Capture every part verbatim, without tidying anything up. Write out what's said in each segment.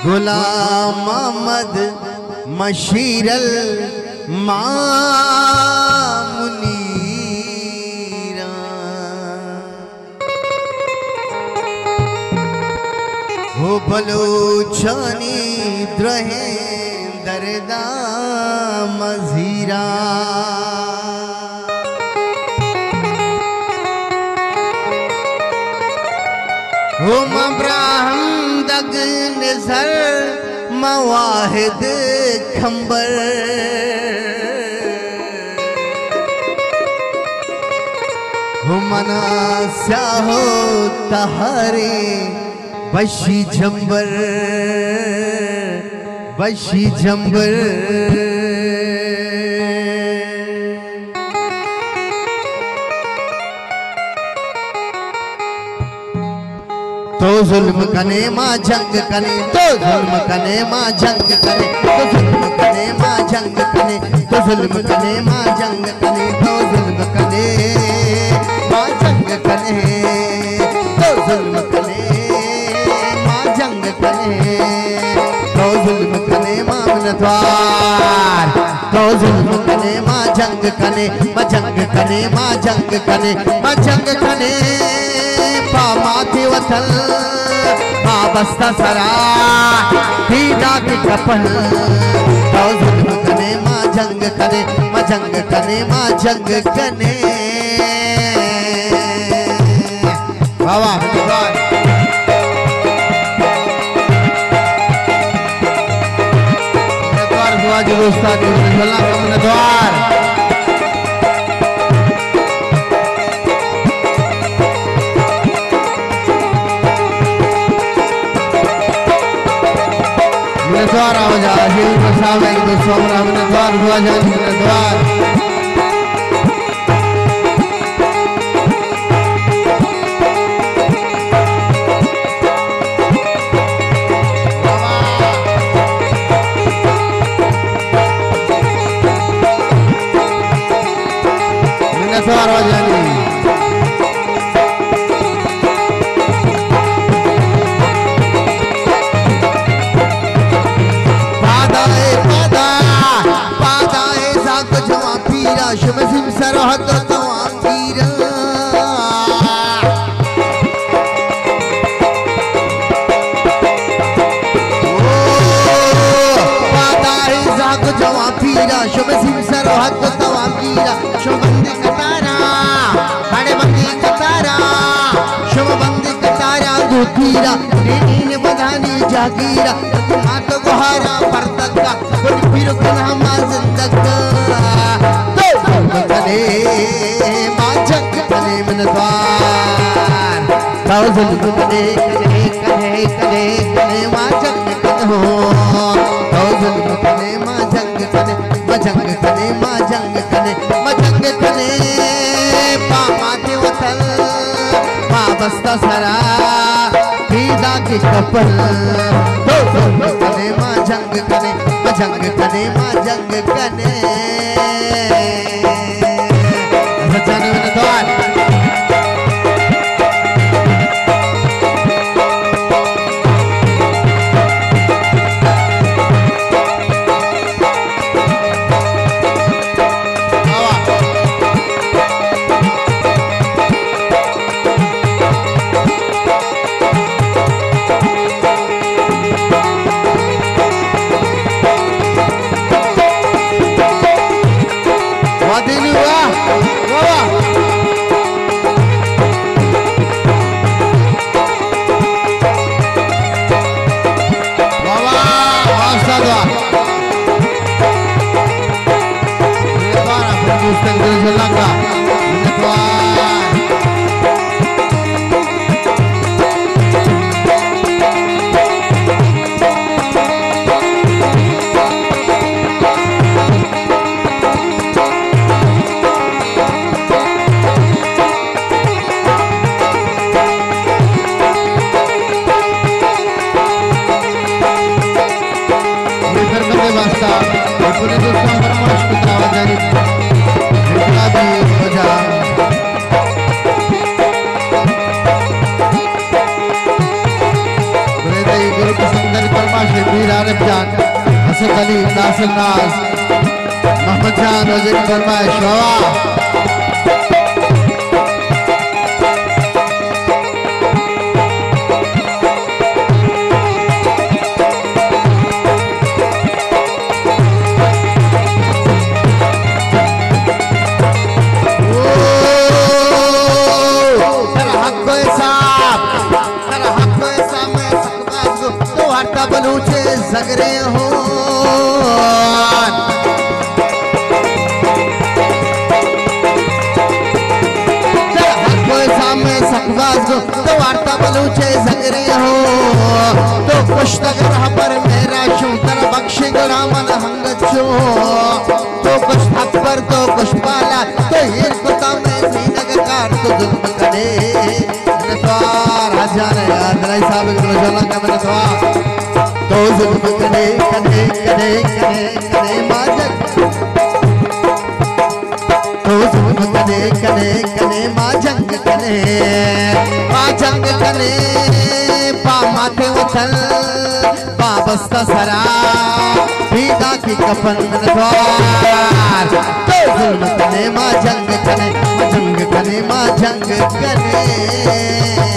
गुलाम मोहम्मद मशीरल मामुनीरा हो बलोचनी द्रहे दरदा मजीरा हो मब्राहम दग नजर मवाहिद खंबर हो मना स्याहो तहारे बशी जंबर बशी जंबर तो जुल्म कने माँ जंग कने तो जुल्म कने माँ जंग कने तो जुल्म कने माँ जंग कने तो जुल्म कने माँ जंग कने तो जुल्म कने माँ जंग कने तो जुल्म कने माँ जंग कने तो जुल्म कने माँ मिन्नतवार तो जुल्म कने माँ जंग कने माँ जंग कने माँ जंग कने माँ जंग कने पा माथे वतन माँ बस्ता सरा पीड़ा की कपन तो जुल्म कने माँ जंग कने माँ जंग कने माँ जंग कने बाबा द्वार हुआ जो उस्ताद ने द्वार द्वार हो जा श्री प्रसाद एक दो सौ हमने द्वार हुआ जाने द्वार द्वार हो जाने शुमसिम सरहद तमाम पीरा ओ पादा है जाग जवा पीरा शुमसिम सरहद तमाम पीरा शुमबंदी कतारा बड़े बंदी कतारा शुमबंदी कतारा दूतीरा नीन बधानी जागीरा हाथ गुहारा परतका कोई फिर कलमा जिंदगा कने माँ जंग कने मिन्नतवार तो जुल्म कने कने कने कने कने माँ जंग कने हो तो जुल्म कने माँ जंग कने माँ जंग कने माँ जंग कने माँ जंग कने पा माथे वतन माँ बस्ता सरा पीड़ा की कपल तो जुल्म कने माँ जंग कने माँ जंग कने माँ जंग कने गुरु पसंद जन फरमाइश मीर आरिफ जान हसन अली नासिर नाज मोहम्मद जान वजन फरमाइश वाह बलूचे सगरे हो सामने सकवाज तो वार्ता बलूचे सगरे हो तो कुछ तगर पर मेरा शू तर बख्शे गुलामन हंगचो तो कुछ अकबर तो कुछ पाला तो हीर कुता में सीनग कार तो जुल्म करे राजा ने याद नहीं साहब गुलजला का मैंने दुआ तो जुल्म करे करे करे करे करे माजंग तो जुल्म करे करे करे माजंग करे माजंग करे पा माथे उछल पा बस्ता सरा भीगा की कफन द्वार तो जुल्म करे माजंग करे माजंग करे माजंग करे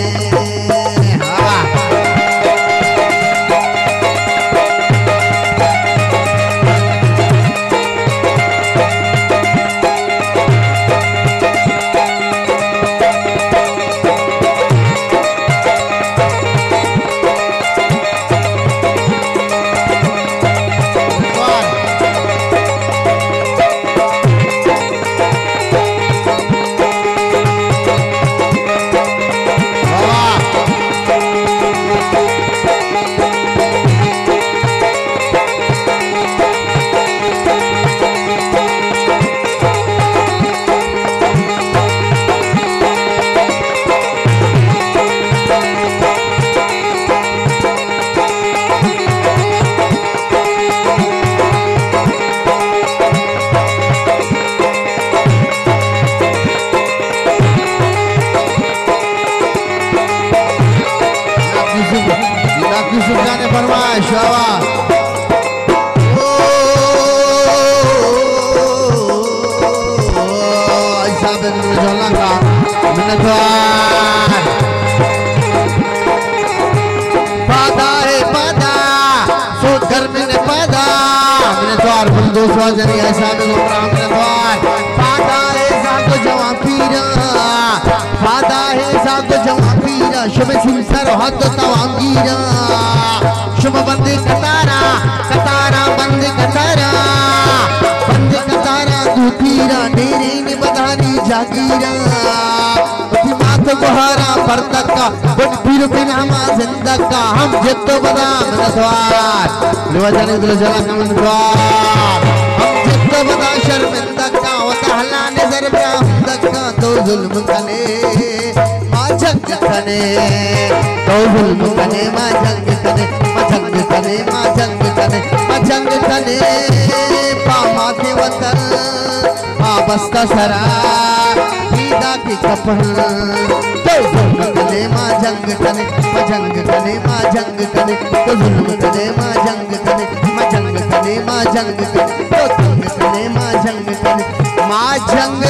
शुभ बंद कतारा कतारा बंद कतारा बंद कतारा दूतीरा डेरे ने बधानी जागीरा मात बुहारा परतका बट फिर बिनामा जिंदगा हम जितो बदाम नसवार लिवाजाने दुल जला कमन द्वार हम जितो बदा शर्मिंदा का वतहला नजर ब्राहमदका तो जुल्म कने माजंग कने तो जुल्म कने माजंग कने माजंग कने माजंग कने माजंग कने पा माथे वतन पा बस्ता सरा भीगा की कफन तो जुल्म कने माजंग कने माजंग कने माजंग कने तो जुल्म कने माजंग कने माजंग कने माजंग कने तो जुल्म कने माजंग कने माजंग